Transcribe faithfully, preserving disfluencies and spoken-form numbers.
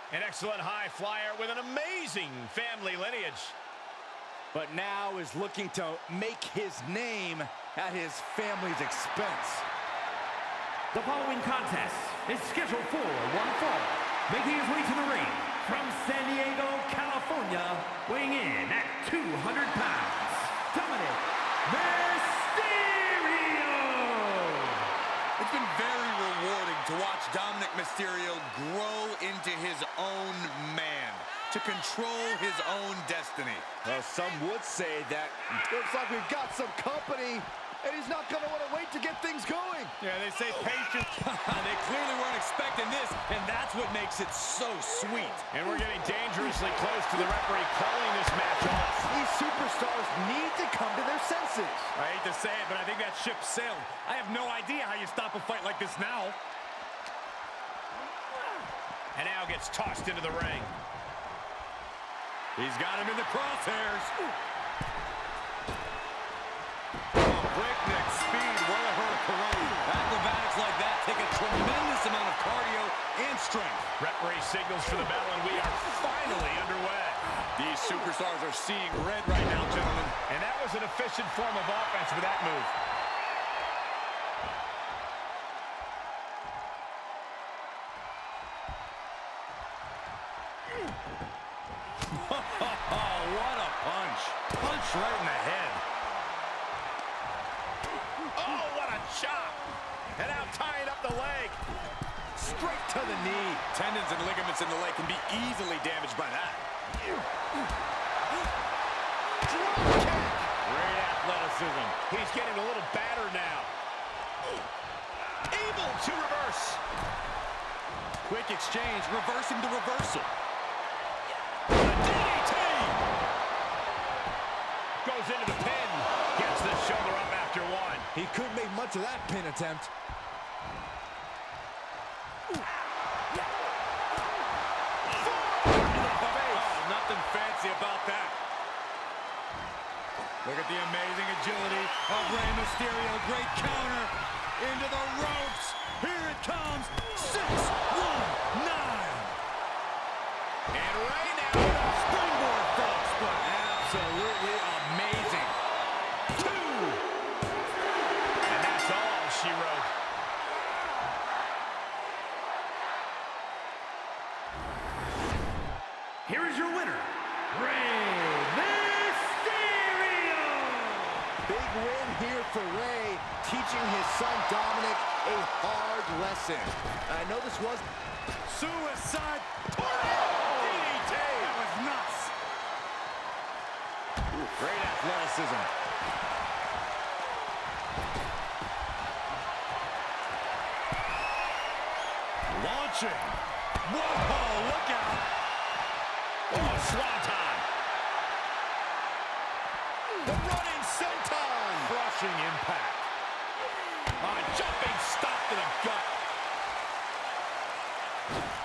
An excellent high flyer with an amazing family lineage. But now is looking to make his name at his family's expense. The following contest is scheduled for one fall. Making his way to the ring from San Diego, California, weighing in at two hundred pounds, Dominik Mysterio! It's been very rewarding to watch Dominik Mysterio grow into his own man, to control his own destiny. Well, some would say that looks like we've got some company, and he's not going to want to wait to get things going. Yeah, they say patience. They clearly weren't expecting this, and that's what makes it so sweet. And we're getting dangerously close to the referee calling this match off. These superstars need to come to their senses. I hate to say it, but I think that ship sailed. I have no idea how you stop a fight like this now. And now gets tossed into the ring. He's got him in the crosshairs. Breakneck speed, well ahead of Corona. Acrobatics like that take a tremendous amount of cardio and strength. Referee signals for the bell, and we are finally underway. These superstars are seeing red right now, gentlemen. And that was an efficient form of offense with that move. Oh, what a punch. Punch right in the head. Oh, what a chop! And now tying up the leg. Straight to the knee. Tendons and ligaments in the leg can be easily damaged by that. Great athleticism. He's getting a little battered now. Able to reverse. Quick exchange, reversing the reversal. The D D T! Goes into the pin. Gets the shoulder up after one. He couldn't make much of that pin attempt. Oh, nothing fancy about that. Look at the amazing agility of Rey Mysterio. Great counter into the ropes. Here it comes. six one nine. And right now, Springboard frog split. Absolutely amazing. two. And that's all she wrote. Here is your winner, Rey Mysterio! Big win here for Rey, teaching his son Dominik a hard lesson. I know this was Suicide. D D T! That was nuts. Ooh, great athleticism. Launching. Whoa, look out. Oh, swanton. The running senton. Crushing impact. A jumping stop to the gut.